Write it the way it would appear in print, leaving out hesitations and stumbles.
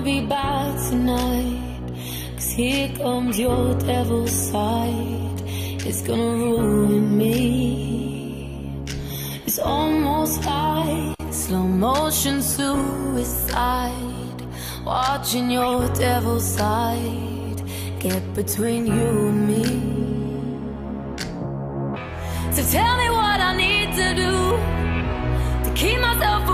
be back tonight, 'cause here comes your devil's side. It's gonna ruin me. It's almost like slow motion suicide, watching your devil's side get between you and me. So tell me what I need to do to keep myself